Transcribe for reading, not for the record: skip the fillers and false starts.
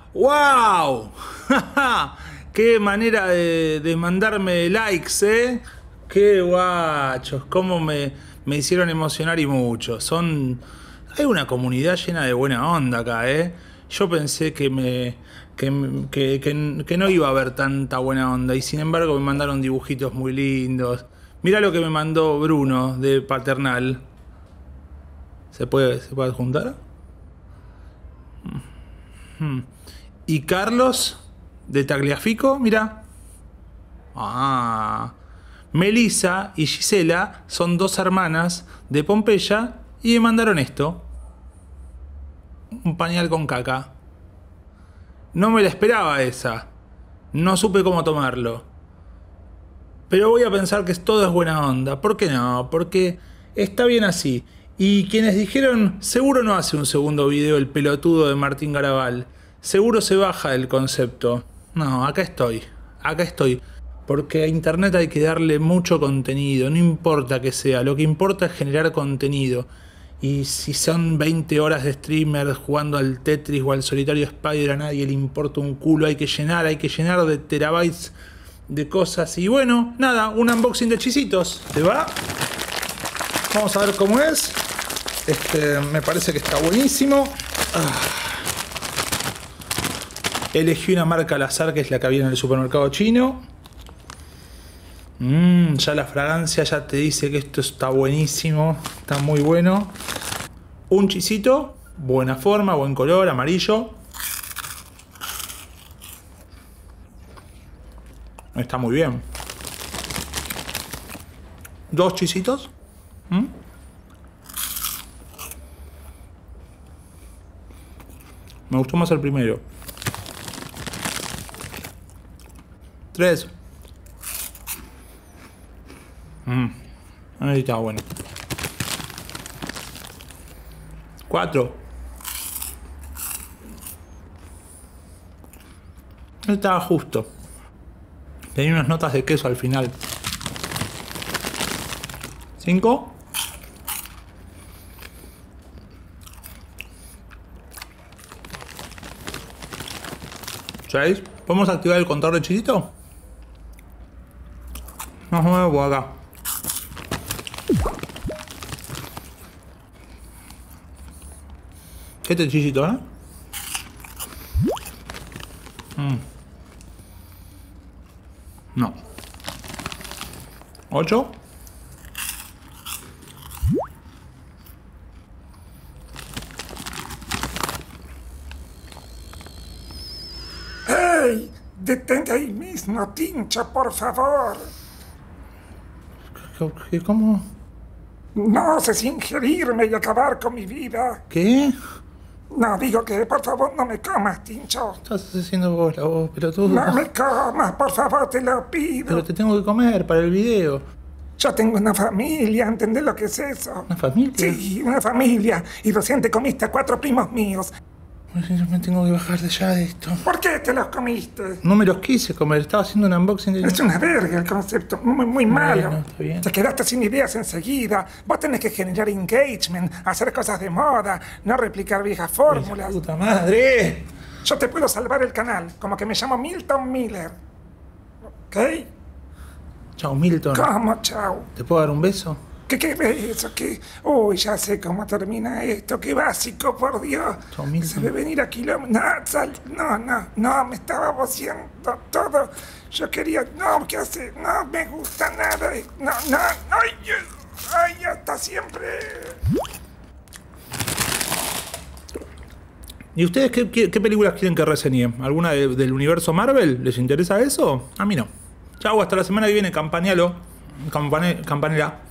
¡Wow! ¡Qué manera de mandarme likes, eh! ¡Qué guachos! ¿Cómo me hicieron emocionar y mucho? Hay una comunidad llena de buena onda acá, eh. Yo pensé que no iba a haber tanta buena onda y sin embargo me mandaron dibujitos muy lindos. Mirá lo que me mandó Bruno de Paternal. ¿Se puede adjuntar? Y Carlos de Tagliafico, mira. Melissa y Gisela son dos hermanas de Pompeya y me mandaron esto. Un pañal con caca. No me la esperaba esa. No supe cómo tomarlo. Pero voy a pensar que todo es buena onda. ¿Por qué no? Porque está bien así. Y quienes dijeron, seguro no hace un segundo video el pelotudo de Martín Garabal. Seguro se baja del concepto. No, acá estoy. Acá estoy. Porque a internet hay que darle mucho contenido. No importa que sea. Lo que importa es generar contenido. Y si son 20 horas de streamer jugando al Tetris o al solitario Spider, a nadie le importa un culo. Hay que llenar de terabytes de cosas. Y bueno, nada, un unboxing de chisitos. ¿Te va? Vamos a ver cómo es. Me parece que está buenísimo. Elegí una marca al azar, que es la que había en el supermercado chino. Ya la fragancia ya te dice que esto está buenísimo. Está muy bueno. Un chisito, buena forma, buen color, amarillo. Está muy bien. Dos chisitos. Me gustó más el primero. 3. Ahí está bueno. 4. Estaba justo. Tenía unas notas de queso al final. 5. 6. ¿Podemos activar el contador de chisito? Más o menos por acá. Este chisito, ¿eh? No. 8. ¡Ey! ¡Detente ahí mismo, Tincho, por favor! ¿Cómo? No oses ingerirme y acabar con mi vida. ¿Qué? No, digo que por favor no me comas, Tincho. Estás haciendo vos la voz, pelotudo. No me comas, por favor, te lo pido. Pero te tengo que comer para el video. Yo tengo una familia, ¿entendés lo que es eso? ¿Una familia? Sí, una familia. Y recién te comiste a 4 primos míos. Yo me tengo que bajar de ya de esto. ¿Por qué te los comiste? No me los quise comer, estaba haciendo un unboxing de... Es una verga el concepto, muy malo. Bueno, está bien. Te quedaste sin ideas enseguida. Vos tenés que generar engagement, hacer cosas de moda, no replicar viejas fórmulas. ¡Puta madre! Yo te puedo salvar el canal, como que me llamo Milton Miller. ¿Ok? Chao, Milton. ¿Cómo, chau? ¿Te puedo dar un beso? ¿Qué eso? ¿Qué? Uy, ya sé cómo termina esto. Qué básico, por Dios. Chao, Milton. Se ve venir a kilómetros. No, me estaba voceando todo. Yo quería... No, ¿qué hace? No me gusta nada. No. Ay, hasta siempre. ¿Y ustedes qué películas quieren que reseñe? ¿Alguna del universo Marvel? ¿Les interesa eso? A mí no. Chau, hasta la semana que viene. Campanela.